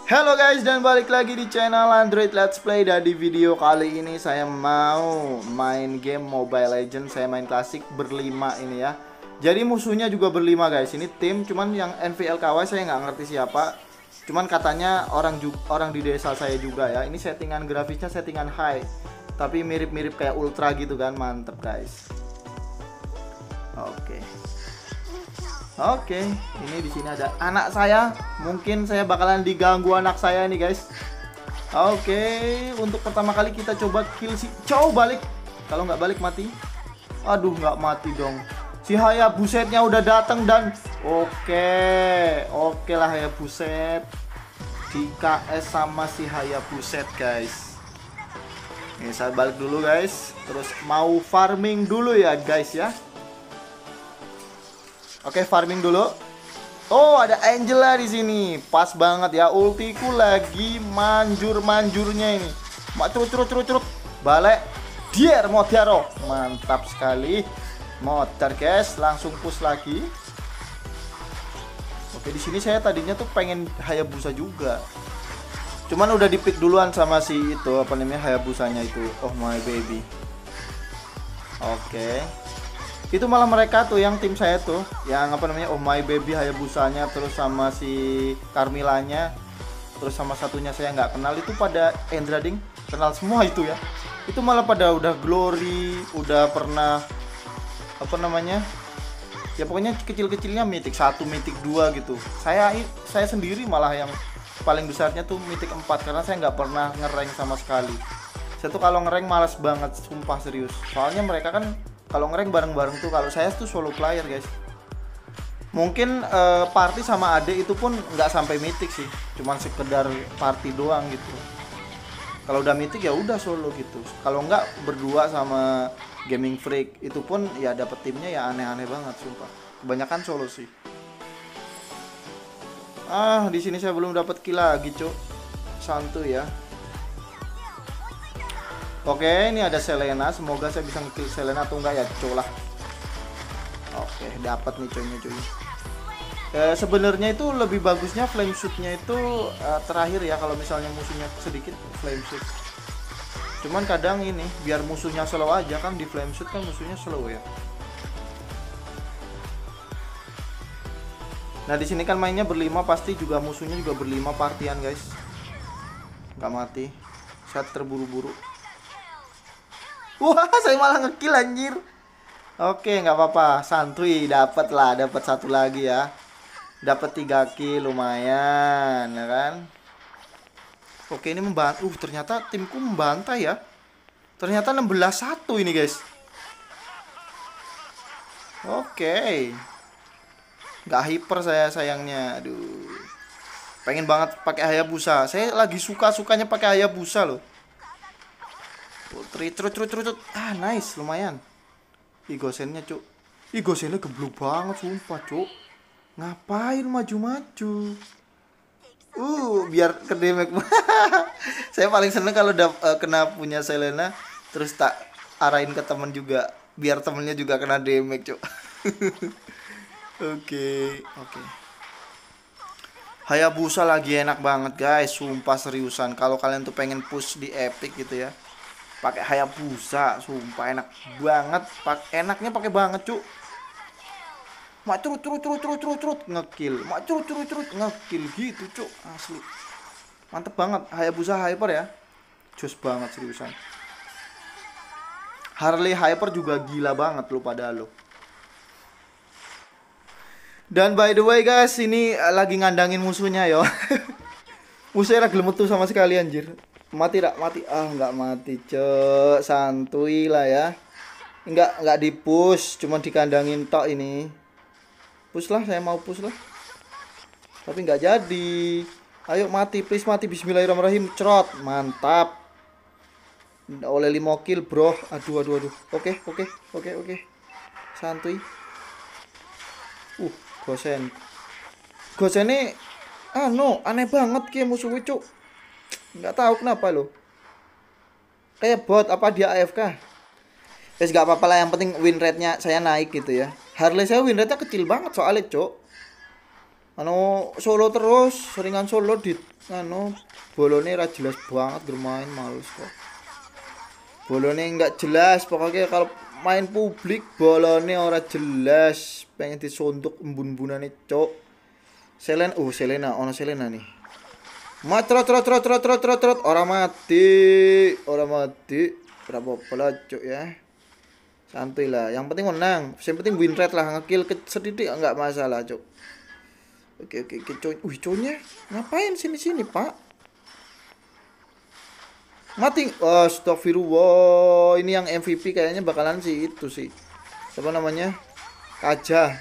Halo guys, dan balik lagi di channel Android Let's Play. Dan di video kali ini saya mau main game Mobile Legends. Saya main klasik berlima ini ya. Jadi musuhnya juga berlima guys. Ini tim, cuman yang NVLKW saya nggak ngerti siapa. Cuman katanya orang di desa saya juga ya. Ini settingan grafisnya settingan high, tapi mirip-mirip kayak ultra gitu kan. Mantep guys. Oke, ini di sini ada anak saya. Mungkin saya bakalan diganggu anak saya nih, guys. Oke, untuk pertama kali kita coba kill si Chow balik. Kalau nggak balik mati. Aduh, nggak mati dong. Si Hayabusetnya udah datang dan oke lah Hayabuset. Di KS sama si Hayabuset, guys. Nih, saya balik dulu, guys. Terus mau farming dulu ya, guys ya. Oke, farming dulu. Oh, ada Angela di sini. Pas banget ya, ultiku lagi manjur-manjurnya ini. Curut. Balik. Dier Modiaro. Mantap sekali. Motor, guys, langsung push lagi. Oke, di sini saya tadinya tuh pengen Hayabusa juga. Cuman udah di-pick duluan sama si itu, apa namanya, Hayabusanya itu. Oh my baby. Oke. Itu malah mereka tuh yang tim saya tuh yang apa namanya, oh my baby Hayabusanya, terus sama si Carmilanya, terus sama satunya saya nggak kenal, itu pada Endrading kenal semua itu ya. Itu malah pada udah glory, udah pernah apa namanya ya, pokoknya kecil-kecilnya mythic 1, mythic 2 gitu. Saya sendiri malah yang paling besarnya tuh mythic 4 karena saya nggak pernah ngerank sama sekali. Saya tuh kalau ngerank malas banget, sumpah serius. Soalnya mereka kan kalau ngerank bareng-bareng tuh, kalau saya tuh solo player guys. Mungkin party sama adek itu pun nggak sampai mythic sih, cuman sekedar party doang gitu. Kalau udah mythic ya udah solo gitu. Kalau nggak berdua sama Gaming Freak, itu pun ya dapet timnya ya aneh-aneh banget sumpah. Kebanyakan solo sih. Di sini saya belum dapat kill lagi, cuk. Santuy ya. Oke, ini ada Selena. Semoga saya bisa nge-kill Selena atau enggak ya, colah. Oke, dapat nih coynya coy. Sebenarnya itu lebih bagusnya flame shoot-nya itu terakhir ya, kalau misalnya musuhnya sedikit flame shoot. Cuman kadang ini biar musuhnya slow aja kan, di flame shoot kan musuhnya slow ya. Nah, di sini kan mainnya berlima, pasti juga musuhnya juga berlima partian, guys. Nggak mati. Saya terburu-buru. Wah, saya malah ngekill anjir. Oke, nggak apa-apa, santuy, dapat satu lagi ya. Dapat 3 kill, lumayan, ya kan? Oke, ini membantu. Ternyata timku membantai ya. Ternyata 16-1 ini, guys. Oke. Nggak hyper saya sayangnya. Aduh. Pengen banget pakai Hayabusa. Saya lagi suka-sukanya pakai Hayabusa loh. Trut. Nice, lumayan. Ih, gosennya, cuk. Ih, gosennya geblok banget, sumpah, cuk. Ngapain maju-maju? Biar ke damage. Saya paling seneng kalau kena punya Selena, terus tak arahin ke temen juga, biar temennya juga kena damage, cuk. Oke. Hayabusa lagi enak banget, guys. Sumpah seriusan. Kalau kalian tuh pengen push di epic gitu ya, pakai Hayabusa, sumpah enak banget. Enaknya pakai banget, cuk. Mak curut ngekill. Mak curut ngekill gitu, cuk. Asli. Mantep banget Hayabusa Hyper ya. Jos banget seriusan. Harley Hyper juga gila banget lo pada lo. Dan by the way guys, ini lagi ngandangin musuhnya yo. Musuhnya lagi lemetu sama sekali anjir. Mati tak? Mati. Nggak mati, cek. Santuy lah ya. Nggak di push, cuma dikandangin tok ini. Push lah, saya mau push lah. Tapi nggak jadi. Ayo mati, please mati. Bismillahirrahmanirrahim. Cerot, mantap. Oleh 5 kill, bro. Aduh. Oke. Santuy. Gosennya aneh banget kayak musuh cuk. Nggak tahu kenapa loh. Kayak bot, apa dia AFK? Guys, gak apa-apa lah, yang penting win rate-nya saya naik gitu ya. Harley saya win rate-nya kecil banget soalnya, cok. Anu solo terus, seringan solo di anu bolone ra jelas banget bermain, males kok. Bolone nggak jelas, pokoknya kalau main publik bolone ora jelas, pengen disontok embun-embunane cok. Selena, ono Selena nih. Trot, orang mati, berapa pula cok ya. Santuy lah, yang penting menang, yang penting win rate lah, ngekill sedikit nggak masalah cok. Oke, cok. Coknya ngapain sini pak? Mati. Astagfirullah, ini yang MVP kayaknya bakalan sih itu sih. Siapa namanya? Kaja.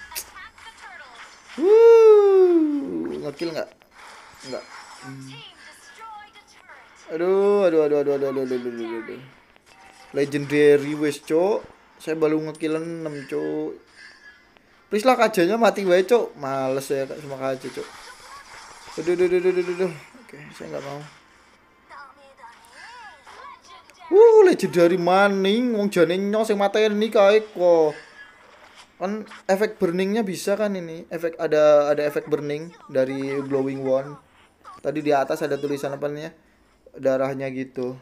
Ngekill nggak? Nggak. Aduh. Legendary wes cok. Saya baru ngekill 6 cok. Please lah kajanya mati wae cok. Males ya sama kaja cok. Aduh. Oke, saya nggak mau. Legendary maning wong jane nyong sing mateni kae kok. Kan efek burningnya bisa kan ini. Ada efek burning dari glowing one. Tadi di atas ada tulisan apa nih? Darahnya gitu.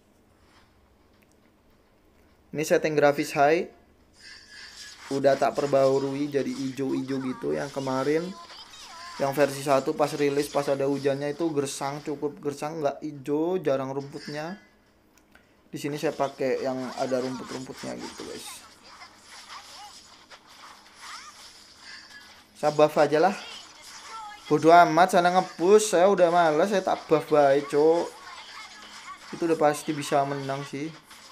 Ini setting grafis high. Udah tak perbaharui jadi hijau-hijau gitu. Yang kemarin yang versi 1 pas rilis pas ada hujannya itu gersang, cukup gersang, nggak hijau, jarang rumputnya. Di sini saya pakai yang ada rumput-rumputnya gitu guys. Saya buff aja lah. Bodoh amat sana nge-push, saya udah malas, saya tak buff baik cok. Itu udah pasti bisa menang sih.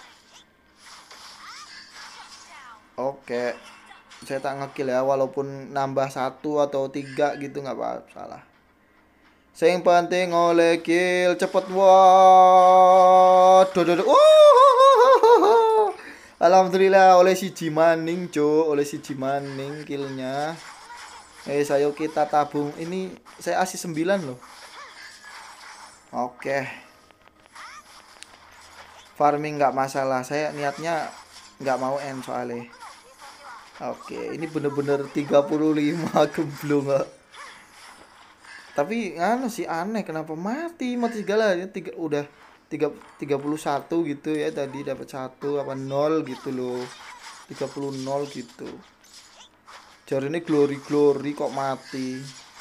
Oke, saya tak ngekill ya, walaupun nambah 1 atau 3 gitu nggak apa-apa, salah. Yang penting oleh kill cepet. Alhamdulillah oleh si Jimaning cok, oleh si Jimaning killnya. Sayo kita tabung. Ini saya asis 9 loh. Oke. Farming nggak masalah, saya niatnya nggak mau end soalnya. Oke, ini bener-bener 35 gemblong nggak. Tapi anu sih aneh kenapa mati segala ya, udah 31 gitu ya, tadi dapat 1 apa 0 gitu loh. 30 gitu. Jari ini glory kok mati.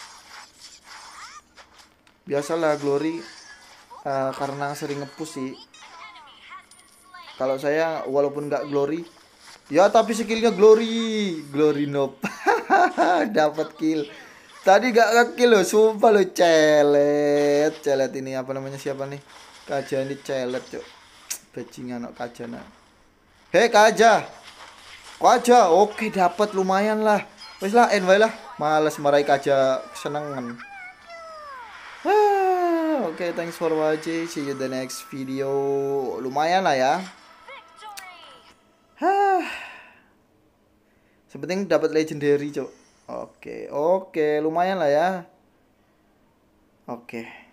Biasalah glory karena sering ngepush sih. Kalau saya walaupun nggak glory ya tapi skillnya glory nope. Dapat kill. Tadi gak kill loh, sumpah lo, celet ini apa namanya, siapa nih? Kaja ini celet cok. Bajingan kok Kaja nah. Hei Kaja. Oke dapat lumayan lah. Wes lah end wae lah. Males marahi Kaja senengan. Oke, thanks for watching. See you the next video. Lumayan lah ya. Sepenting dapat legendary, cok. Oke, lumayan lah ya. Oke.